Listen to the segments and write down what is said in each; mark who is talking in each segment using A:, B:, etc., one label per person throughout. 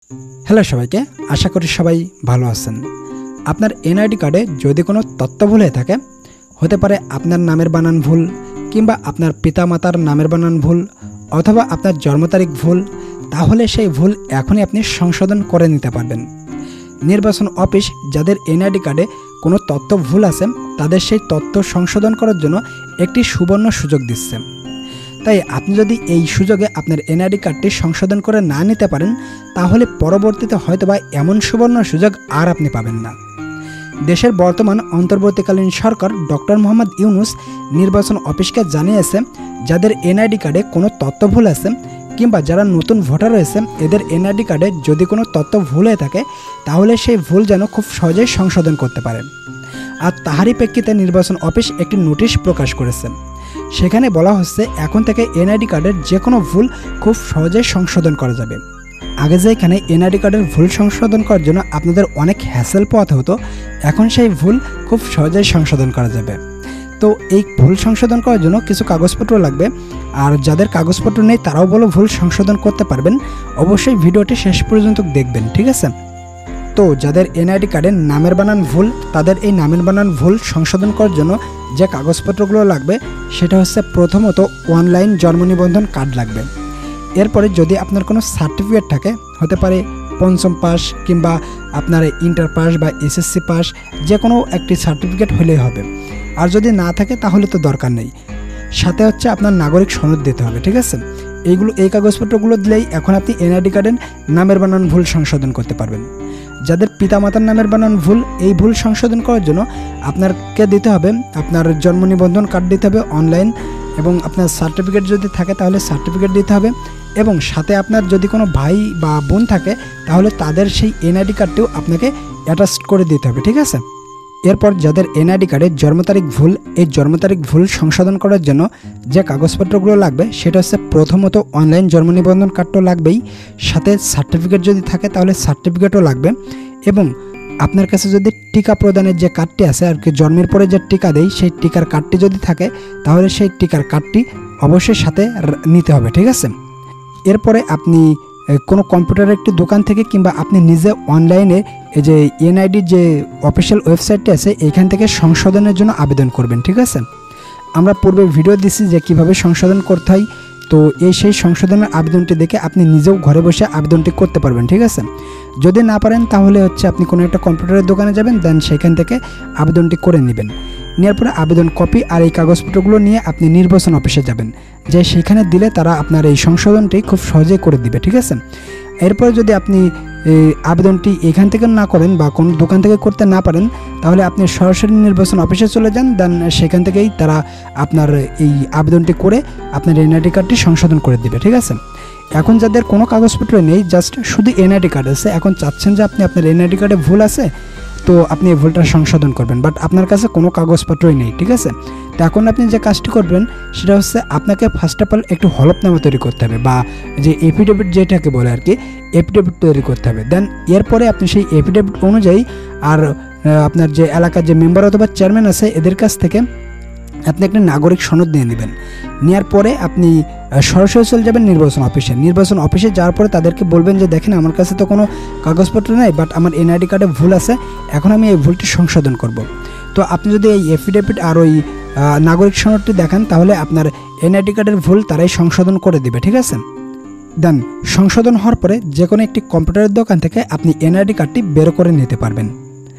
A: Hello সবাইকে, আশা করি সবাই ভালো আছেন। আপনার এনআইডি কার্ডে যদি কোনো তথ্য ভুল হয়ে থাকে, হতে পারে আপনার নামের বানান ভুল, কিংবা আপনার পিতামাতার নামের বানান ভুল, অথবা আপনার জন্ম তারিখ ভুল, তাহলে সেই ভুল এখনই আপনি সংশোধন করে নিতে পারবেন। নির্বাচন অফিস যাদের এনআইডি কার্ডে কোনো তথ্য ভুল আছে তাদের সেই তথ্য সংশোধন করার জন্য একটি সুবর্ণ সুযোগ দিচ্ছে। তাই আপনি যদি এই সুযোগে আপনার এনআইডি কার্ডটি সংশোধন করে না নিতে পারেন, তাহলে পরবর্তীতে হয়তোবা এমন সুবর্ণ সুযোগ আর আপনি পাবেন না। দেশের বর্তমান অন্তর্বর্তীকালীন সরকার ডক্টর মোহাম্মদ ইউনূস নির্বাচন অফিসকে জানিয়েছে, যাদের এনআইডি কার্ডে কোনো তথ্য ভুল আছে কিংবা যারা নতুন ভোটার রয়েছে এদের এনআইডি কার্ডে যদি কোনো তথ্য ভুল হয়ে থাকে, তাহলে সেই ভুল যেন খুব সহজেই সংশোধন করতে পারে। আর তাহারই প্রেক্ষিতে নির্বাচন অফিস একটি নোটিশ প্রকাশ করেছে। সেখানে বলা হচ্ছে এখন থেকে এনআইডি কার্ডের যে কোনো ভুল খুব সহজেই সংশোধন করা যাবে। আগে যে এখানে এনআইডি কার্ডের ভুল সংশোধন করার জন্য আপনাদের অনেক হ্যাসেল পোহাতে হতো, এখন সেই ভুল খুব সহজেই সংশোধন করা যাবে। তো এই ভুল সংশোধন করার জন্য কিছু কাগজপত্র লাগবে, আর যাদের কাগজপত্র নেই তারাও বলো ভুল সংশোধন করতে পারবেন। অবশ্যই ভিডিওটি শেষ পর্যন্ত দেখবেন, ঠিক আছে? তো যাদের এনআইডি কার্ডের নামের বানান ভুল, তাদের এই নামের বানান ভুল সংশোধন করার জন্য যে কাগজপত্রগুলো লাগবে সেটা হচ্ছে প্রথমত অনলাইন জন্ম নিবন্ধন কার্ড লাগবে। এরপরে যদি আপনার কোনো সার্টিফিকেট থাকে, হতে পারে পঞ্চম পাস কিংবা আপনার ইন্টার পাস বা এসএসসি পাস, যে কোনো একটি সার্টিফিকেট হলেই হবে। আর যদি না থাকে তাহলে তো দরকার নেই। সাথে হচ্ছে আপনার নাগরিক সনদ দিতে হবে, ঠিক আছে? এই কাগজপত্রগুলো দিলেই এখন আপনি এনআইডি কার্ডের নামের বানান ভুল সংশোধন করতে পারবেন। যাদের পিতামাতার নামের বানান ভুল, এই ভুল সংশোধন করার জন্য আপনাকে দিতে হবে আপনার জন্ম নিবন্ধন কার্ড দিতে হবে অনলাইন, এবং আপনার সার্টিফিকেট যদি থাকে তাহলে সার্টিফিকেট দিতে হবে, এবং সাথে আপনার যদি কোনো ভাই বা বোন থাকে তাহলে তাদের সেই এনআইডি কার্ডটিও আপনাকে অ্যাটাচ করে দিতে হবে, ঠিক আছে? এরপর যাদের এনআইডি কার্ডের জন্ম তারিখ ভুল, এই জন্ম তারিখ ভুল সংশোধন করার জন্য যে কাগজপত্রগুলো লাগবে সেটা হচ্ছে প্রথমত অনলাইন জন্ম নিবন্ধন কার্ডও লাগবেই, সাথে সার্টিফিকেট যদি থাকে তাহলে সার্টিফিকেটও লাগবে, এবং আপনার কাছে যদি টিকা প্রদানের যে কার্ডটি আছে আর কি, জন্মের পরে যে টিকা দেয় সেই টিকার কার্ডটি যদি থাকে তাহলে সেই টিকার কার্ডটি অবশ্যই সাথে নিতে হবে, ঠিক আছে? এরপরে আপনি কোনো কম্পিউটারের একটি দোকান থেকে কিংবা আপনি নিজে অনলাইনে এই যে এনআইডি যে অফিসিয়াল ওয়েবসাইটটি আছে এইখান থেকে সংশোধনের জন্য আবেদন করবেন, ঠিক আছে? আমরা পূর্বে ভিডিও দিচ্ছি যে কিভাবে সংশোধন করতে হয়। তো সেই সংশোধনের আবেদনটি দেখে আপনি নিজেও ঘরে বসে আবেদনটি করতে পারবেন, ঠিক আছে? যদি না পারেন তাহলে হচ্ছে আপনি কোনো একটা কম্পিউটারের দোকানে যাবেন, দেন সেখান থেকে আবেদনটি করে নেবেন। নেওয়ার পরে আবেদন কপি আর এই কাগজপত্রগুলো নিয়ে আপনি নির্বাচন অফিসে যাবেন, যে সেখানে দিলে তারা আপনার এই সংশোধনটি খুব সহজেই করে দিবে, ঠিক আছে? এরপরে যদি আপনি আবেদনটি এখান থেকে না করেন বা কোনো দোকান থেকে করতে না পারেন, তাহলে আপনি সরাসরি নির্বাচন অফিসে চলে যান, দেন সেখান থেকেই তারা আপনার এই আবেদনটি করে আপনার এনআইডি কার্ডটি সংশোধন করে দিবে, ঠিক আছে? এখন যাদের কোনো কাগজপত্র নেই, জাস্ট শুধু এনআইডি কার্ড আছে, এখন চাচ্ছেন যে আপনি আপনার এনআইডি কার্ডে ভুল আছে, তো আপনি এই ভুলটা সংশোধন করবেন, বাট আপনার কাছে কোনো কাগজপত্রই নেই, ঠিক আছে? তো এখন আপনি যে কাজটি করবেন সেটা হচ্ছে আপনাকে ফার্স্ট অফ অল একটু হলফনামা তৈরি করতে হবে, বা যে এফিডেভিট যেটাকে বলে আর কি, এফিডেভিট তৈরি করতে হবে। দেন এরপরে আপনি সেই এফিডেভিট অনুযায়ী আর আপনার যে এলাকার যে মেম্বার অথবা চেয়ারম্যান আছে এদের কাছ থেকে আপনি একটা নাগরিক সনদ নিয়ে নেবেন। নেওয়ার পরে আপনি সরাসরি চলে যাবেন নির্বাচন অফিসে। নির্বাচন অফিসে যাওয়ার পরে তাদেরকে বলবেন যে দেখেন আমার কাছে তো কোনো কাগজপত্র নেই, বাট আমার এনআইডি কার্ডে ভুল আছে, এখন আমি এই ভুলটি সংশোধন করব। তো আপনি যদি এই এফিডেভিট আর ওই নাগরিক সনদটি দেখান তাহলে আপনার এনআইডি কার্ডের ভুল তারাই সংশোধন করে দিবে, ঠিক আছে? দেন সংশোধন হওয়ার পরে যে কোনো একটি কম্পিউটারের দোকান থেকে আপনি এনআইডি কার্ডটি বের করে নিতে পারবেন।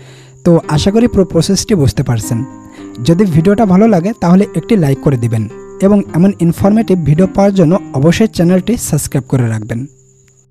A: তো আশা করি পুরো প্রসেসটি বুঝতে পারছেন। যদি ভিডিওটা ভালো লাগে তাহলে একটি লাইক করে দিবেন, এবং এমন ইনফরমেটিভ ভিডিও পাওয়ার জন্য অবশ্যই চ্যানেলটি সাবস্ক্রাইব করে রাখবেন।